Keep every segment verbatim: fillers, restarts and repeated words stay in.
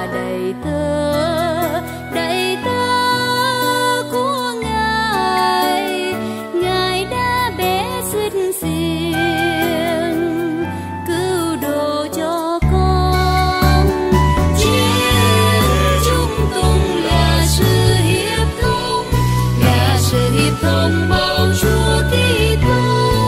đầy tớ, đầy tớ của Ngài. Ngài đã bé xin xiềng cứu độ cho con. Chiến chúng tung là sự hiệp thông, là sự hiệp thông bầu Chúa Kitô.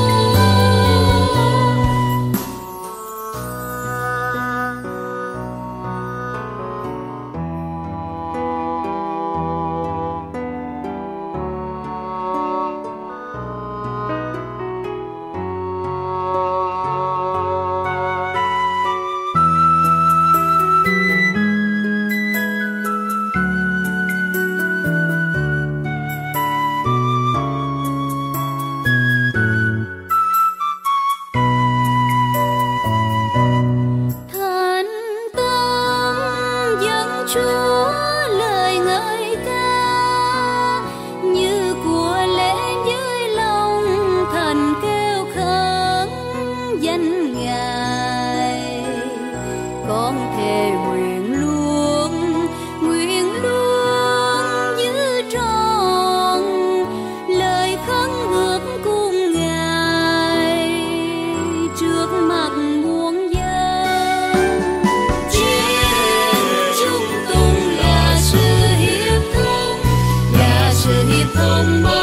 Chúa lời ngợi ca như của lễ dưới lòng thần kêu khấn danh Ngài. Con thề nguyện luôn, nguyện luôn giữ trọn lời khấn ước cùng Ngài trước mặt muôn dân. Hiệp thông